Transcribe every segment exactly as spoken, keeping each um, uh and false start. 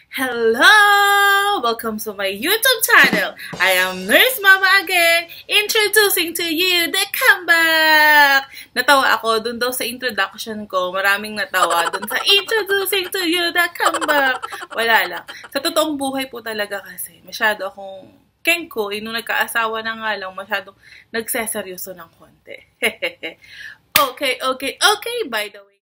Hello! Welcome to my YouTube channel. I am Nurse Mama again, introducing to you the comeback! Natawa ako dun daw sa introduction ko. Maraming natawa dun sa introducing to you the comeback. Wala lang. Sa totoong buhay po talaga kasi, masyado akong kengko. Eh, nung nagkaasawa na nga lang, masyadong nagseseryoso ng konti. Okay, okay, okay, by the way.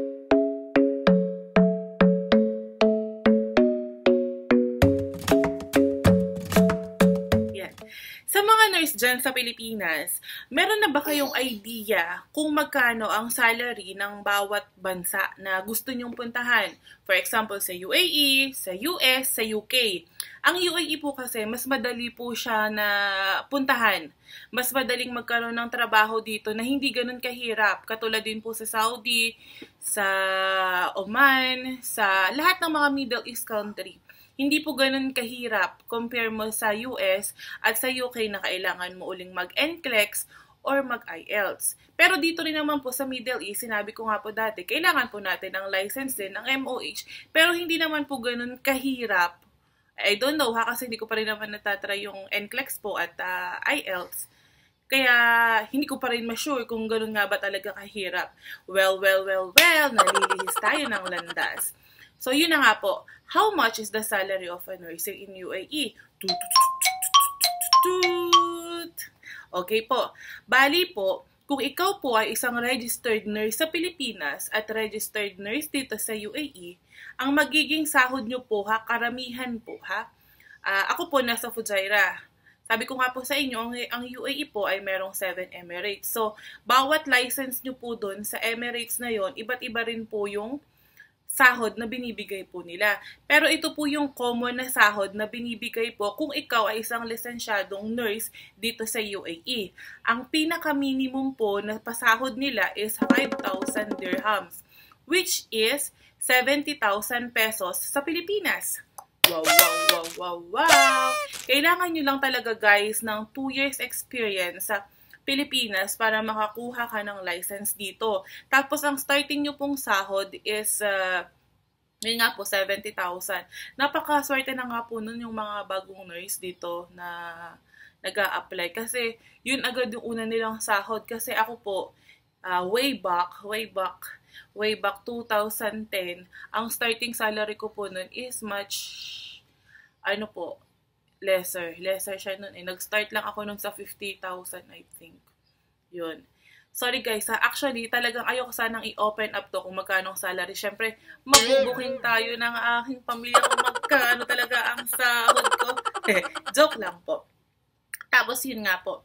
Sa mga nurse dyan sa Pilipinas, meron na ba kayong idea kung magkano ang salary ng bawat bansa na gusto nyong puntahan? For example, sa U A E, sa U S, sa U K. Ang U A E po kasi, mas madali po siya na puntahan. Mas madaling magkaroon ng trabaho dito na hindi ganun kahirap. Katulad din po sa Saudi, sa Oman, sa lahat ng mga Middle East country. Hindi po ganun kahirap compare mo sa U S at sa U K na kailangan mo uling mag-N C L E X or mag-I E L T S. Pero dito rin naman po sa Middle East, sinabi ko nga po dati, kailangan po natin ng license din, ng M O H. Pero hindi naman po ganun kahirap. I don't know ha, kasi hindi ko pa rin naman natatry yung N C L E X po at uh, I E L T S. Kaya hindi ko pa rin ma-sure kung ganun nga ba talaga kahirap. Well, well, well, well, nalilihis tayo ng landas. So, yun na nga po. How much is the salary of a nurse in U A E? Okay po. Bali po, kung ikaw po ay isang registered nurse sa Pilipinas at registered nurse dito sa U A E, ang magiging sahod nyo po ha, karamihan po ha. Uh, ako po nasa Fujairah. Sabi ko nga po sa inyo, ang, ang U A E po ay merong seven Emirates. So, bawat license nyo po doon sa Emirates na yon, iba't iba rin po yung sahod na binibigay po nila. Pero ito po yung common na sahod na binibigay po kung ikaw ay isang lisensyadong nurse dito sa U A E. Ang pinaka-minimum po na pasahod nila is five thousand dirhams, which is seventy thousand pesos sa Pilipinas. Wow, wow, wow, wow, wow! Kailangan nyo lang talaga guys ng two years experience sa Pilipinas para makakuha ka ng license dito. Tapos, ang starting nyo pong sahod is, uh, yun nga po, seventy thousand. Napakaswerte na nga po nun yung mga bagong nurse dito na nag-a-apply. Kasi, yun agad yung una nilang sahod. Kasi ako po, uh, way back, way back, way back two thousand ten, ang starting salary ko po nun is much, ano po, lesser. Lesser siya nun eh. Nag-start lang ako nun sa fifty thousand, I think. Yun. Sorry guys, ha? Actually, talagang ayoko sanang i-open up to kung magkano ang salary. Siyempre, mabubuking tayo ng aking pamilya kung magkano talaga ang sahod ko. Joke lang po. Tapos yun nga po.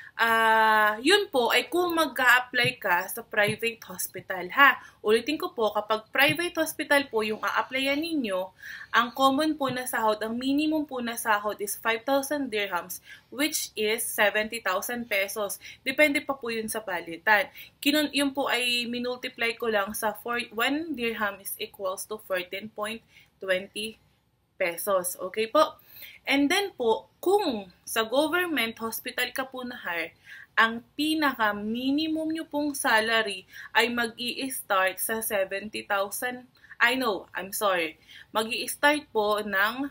Uh, yun po ay kung mag-a-apply ka sa private hospital ha. Ulitin ko po, kapag private hospital po yung a-applyan ninyo, ang common po na sahod, ang minimum po na sahod is five thousand dirhams, which is seventy thousand pesos. Depende pa po yun sa palitan. Kinun yun po ay minultiply ko lang sa one dirham is equals to fourteen point two zero pesos. Okay po? And then po, kung sa government hospital ka po na-hire, ang pinaka-minimum nyo pong salary ay mag-i-start sa seventy thousand. I know, I'm sorry. Mag-i-start po ng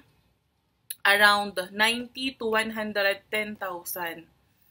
around ninety to one hundred ten thousand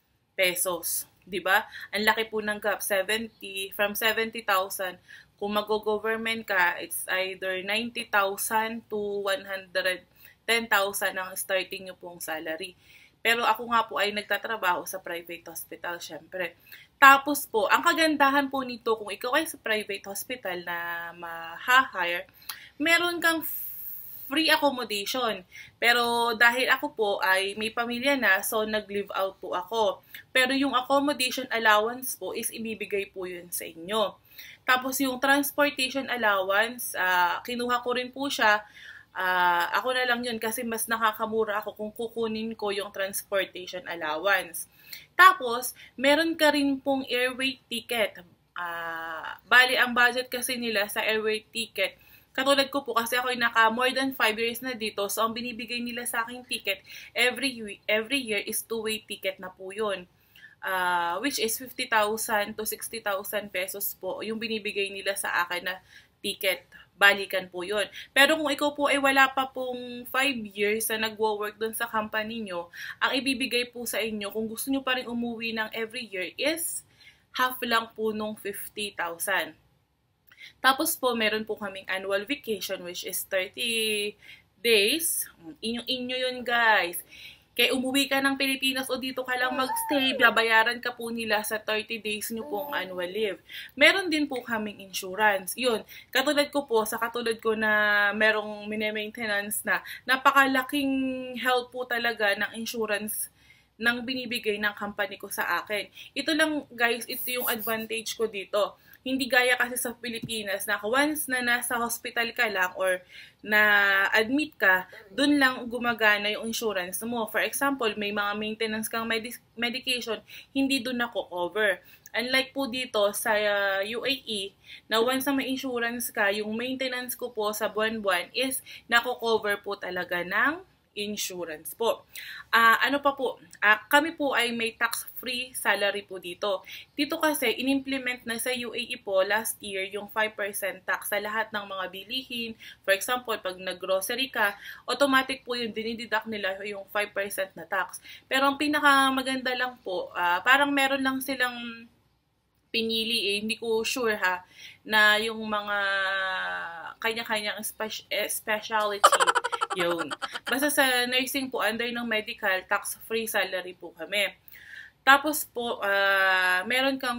pesos. Diba? Ang laki po ng gap. seventy, from seventy thousand. Kung mag-government ka, it's either ninety thousand to one hundred ten thousand ang starting nyo pong salary. Pero ako nga po ay nagtatrabaho sa private hospital, syempre. Tapos po, ang kagandahan po nito, kung ikaw ay sa private hospital na ma-hire, meron kang free accommodation. Pero dahil ako po ay may pamilya na, so nag-live out po ako. Pero yung accommodation allowance po is ibibigay po yun sa inyo. Tapos yung transportation allowance, uh, kinuha ko rin po siya. Uh, ako na lang yun kasi mas nakakamura ako kung kukunin ko yung transportation allowance. Tapos, meron ka rin pong airway ticket. Uh, bali, ang budget kasi nila sa airway ticket, katulad ko po kasi ako ay naka more than five years na dito, so ang binibigay nila sa aking ticket every, every year is two-way ticket na po yun. Uh, which is fifty thousand to sixty thousand pesos po yung binibigay nila sa akin na ticket balikan po yun. Pero kung ikaw po ay wala pa pong five years na nagwo-work dun sa company nyo, ang ibibigay po sa inyo, kung gusto nyo pa rin umuwi ng every year, is half lang po nung fifty thousand. Tapos po, meron po kaming annual vacation, which is thirty days. Inyo-inyo yun, guys. Kaya umuwi ka ng Pilipinas o dito ka lang magstay, babayaran ka po nila sa thirty days nyo pong annual leave. Meron din po kaming insurance. Yun, katulad ko po, sa katulad ko na merong mini-maintenance na, napakalaking help po talaga ng insurance ng binibigay ng company ko sa akin. Ito lang, guys, ito yung advantage ko dito. Hindi gaya kasi sa Pilipinas na once na nasa hospital ka lang or na-admit ka, dun lang gumagana yung insurance mo. For example, may mga maintenance kang medic- medication, hindi dun ako cover. Unlike po dito sa uh, U A E, na once na may insurance ka, yung maintenance ko po sa buwan-buwan is nako-cover po talaga ng insurance po. Uh, ano pa po, uh, kami po ay may tax-free salary po dito. Dito kasi, in-implement na sa U A E po last year yung five percent tax sa lahat ng mga bilihin. For example, pag nag-grocery ka, automatic po yung dinideduct nila yung five percent na tax. Pero ang pinakamaganda lang po, uh, parang meron lang silang pinili eh, hindi ko sure ha, na yung mga kanya-kanyang spe- specialty yun. Basta sa nursing po, under ng medical, tax-free salary po kami. Tapos po, uh, meron kang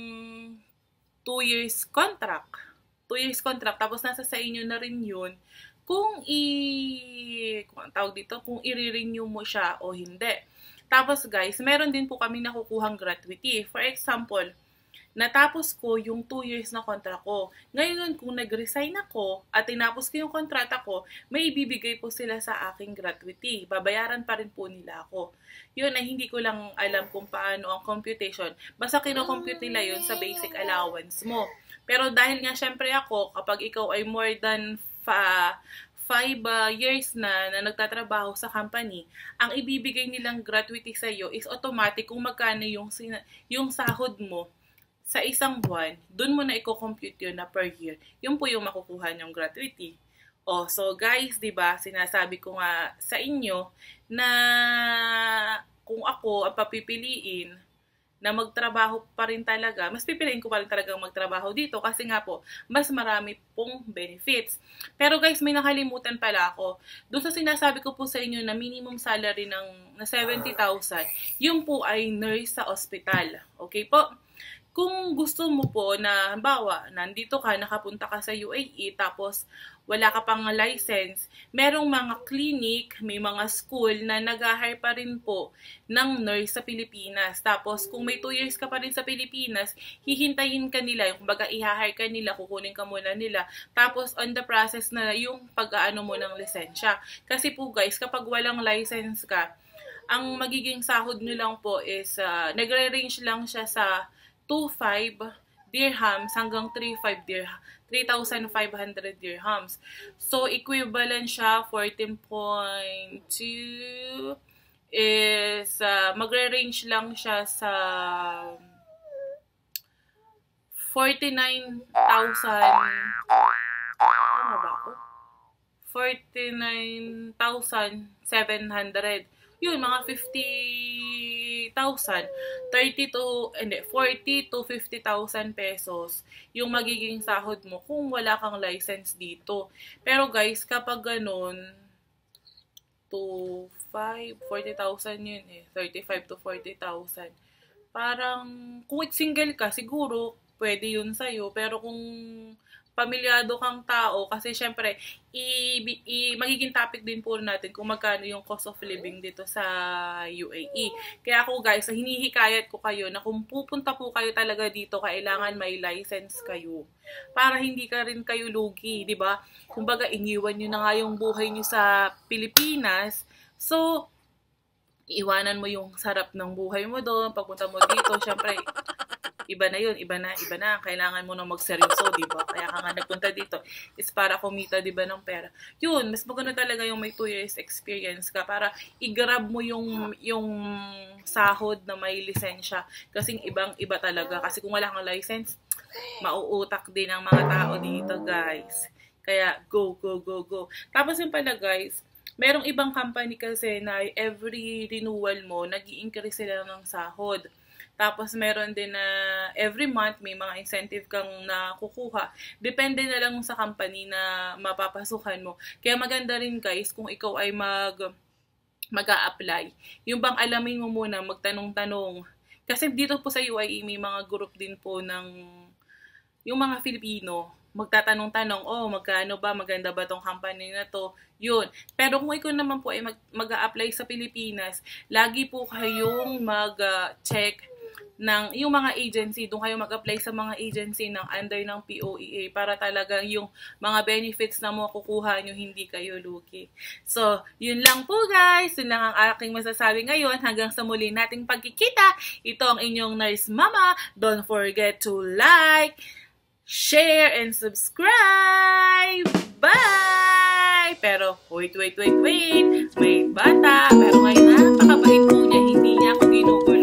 two years contract. two years contract, tapos nasa sa inyo na rin yun kung i... kung ang tawag dito, kung i-renew mo siya o hindi. Tapos guys, meron din po kami nakukuhang gratuity. For example, natapos ko yung two years na kontrata ko. Ngayon, kung nag-resign ako at tinapos ko yung kontrata ko, may ibibigay po sila sa aking gratuity. Babayaran pa rin po nila ako. Yun ay hindi ko lang alam kung paano ang computation. Basta kino-compute nila yun sa basic allowance mo. Pero dahil nga syempre ako, kapag ikaw ay more than fa five uh, years na na nagtatrabaho sa company, ang ibibigay nilang gratuity sa iyo is automatic kung magkano yung, yung sahod mo sa isang buwan, dun mo na i-compute yun na per year. Yun po yung makukuha niyong gratuity. Oh, so guys, 'di ba, sinasabi ko nga sa inyo na kung ako ang papipiliin na magtrabaho pa rin talaga, mas pipiliin ko pa rin talagang magtrabaho dito kasi nga po, mas marami pong benefits. Pero guys, may nakalimutan pala ako. Doon sa sinasabi ko po sa inyo na minimum salary ng na seventy thousand, yung po ay nurse sa ospital. Okay po? Kung gusto mo po na, halimbawa, nandito ka, nakapunta ka sa U A E, tapos wala ka pang license, merong mga clinic, may mga school na nag-hire pa rin po ng nurse sa Pilipinas. Tapos, kung may two years ka pa rin sa Pilipinas, hihintayin ka nila, yung kumbaga i-hire ka nila, kukunin ka muna nila. Tapos, on the process na yung pag-aano mo ng lisensya. Kasi po guys, kapag walang license ka, ang magiging sahod nyo lang po is, uh, nagre-range lang siya sa two thousand five hundred dirhams hanggang three thousand five hundred dirhams. So, equivalent siya, fourteen point two is, uh, magre-range lang siya sa forty-nine thousand, ano ba ako? forty-nine thousand seven hundred. Yun, mga fifty thousand, thirty to, hindi, forty to fifty thousand pesos yung magiging sahod mo kung wala kang license dito. Pero guys, kapag ganun, to five, forty thousand yun eh, thirty-five to forty thousand. Parang, kung single ka, siguro, pwede yun sa'yo. Pero kung pamilyado kang tao, kasi syempre, i, i, magiging topic din po natin kung magkano yung cost of living dito sa U A E. Kaya ako guys, hinihikayat ko kayo na kung pupunta po kayo talaga dito, kailangan may license kayo. Para hindi ka rin kayo lugi, di ba? Kumbaga, iniwan nyo na nga yung buhay nyo sa Pilipinas. So, iwanan mo yung sarap ng buhay mo doon. Pagpunta mo dito, syempre, iba na yun, iba na, iba na. Kailangan mo nang magseryoso, di ba? Kaya ka nga nagpunta dito is para kumita, di ba, ng pera. Yun, mas maganda talaga yung may two years experience ka para i-grab mo yung, yung sahod na may lisensya. Kasi ibang iba talaga. Kasi kung wala kang license, mauutak din ang mga tao dito, guys. Kaya go, go, go, go. Tapos yung pala guys, merong ibang company kasi na every renewal mo, nag-i-increase sila ng sahod. Tapos meron din na every month may mga incentive kang nakukuha. Depende na lang sa company na mapapasukan mo. Kaya maganda rin guys kung ikaw ay mag mag-a-apply. Yung bang alamin mo muna, magtanong-tanong. Kasi dito po sa U I A may mga group din po ng yung mga Filipino, magtatanong-tanong, oh, magkano ba, maganda ba tong company na to? Yun. Pero kung ikaw naman po ay mag, mag-a-apply sa Pilipinas, lagi po kayong mag-check uh, ng yung mga agency, doon kayo mag-apply sa mga agency ng under ng P O E A para talagang yung mga benefits na makukuha nyo, hindi kayo lugi. So, yun lang po guys. Yun lang ang aking masasabi ngayon. Hanggang sa muli nating pagkikita. Ito ang inyong Nurse Mama. Don't forget to like, share, and subscribe! Bye! Pero, wait, wait, wait, wait. Wait, bata. Pero ngayon, napakabait po niya. Hindi niya ako ginugulo.